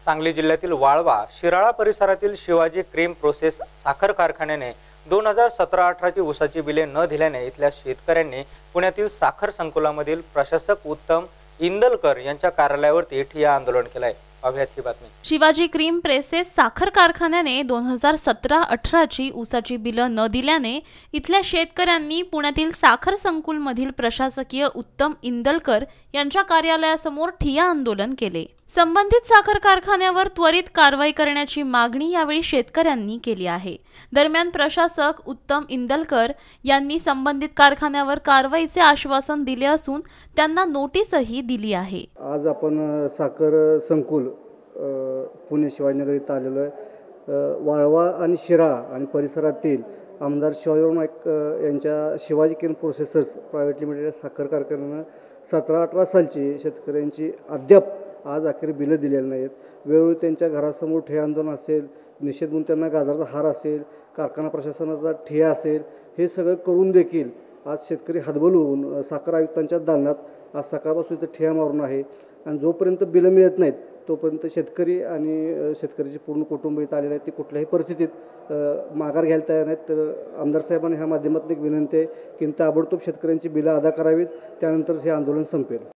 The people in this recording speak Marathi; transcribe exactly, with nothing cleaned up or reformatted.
सांगली जिल्ह्यातील वाळवा शिराळा परिसरातील शिवाजी क्रीम प्रोसेस साखर कारखान्याने दोन हजार सतरा अठराची ऊसाची बिले न दिल्याने इथल्या शेतकऱ्यांनी पुण्यातील साखर संकुलामधील प्रशासक उत्तम इंदलकर यांच्या कार्यालयावरती ठिय्या आंदोलन केलंय। अभ्यात ही बातमी। शिवाजी क्रीम प्रेसेस साखर कारखान्याने दोन हजार सतरा अठराची ऊसाची बिलं न दिल्याने इथल्या शेतकऱ्यांनी पुण्यातील साखर संकुल मधील प्रशासकीय उत्तम इंदलकर यांच्या कार्यालयासमोर ठिय्या आंदोलन केले। संबंधित साखर कारखान्यावर त्वरित कारवाई करण्याची मागणी यावेळी शेतकऱ्यांनी केली आहे। दरम्यान प्रशासक उत्तम इंदलकर यांनी संबंधित कारखान्यावर कारवाईचे आश्वासन दिले असून त्यांना नोटीसही दिली आहे। आज आपण साखर संकुल पुणे शिवाजीनगर इथं आलेलो आहे। वाळवा आणि शिराळा आणि परिसरातील आमदार शिवाजीराव नाईक यांच्या Shivaji cream processors private limited साखर कारखान्यानं सतरा अठरा सालची शेतकऱ्यांची अद्याप आज अखेर बिलं दिलेली नाहीत। वेळोवेळी त्यांच्या घरासमोर ठिय्या आंदोलन असेल, निषेध म्हणून त्यांना गाजराचा हार असेल, कारखाना प्रशासनाचा ठिय्या असेल, हे सगळं करून देखील आज शेतकरी हतबल होऊन साखर आयुक्तांच्या दालनात आज सकाळपासून इथं ठिय्या मारून आहे। आणि जोपर्यंत बिलं मिळत नाहीत तोपर्यंत शेतकरी आणि शेतकऱ्याचे पूर्ण कुटुंब इथं आलेले आहेत, ते कुठल्याही परिस्थितीत माघार घ्यायला तयार नाहीत। तर आमदार साहेबांनी ह्या माध्यमातून एक विनंती आहे की ताबडतोब शेतकऱ्यांची बिलं अदा करावीत, त्यानंतरच हे आंदोलन संपेल।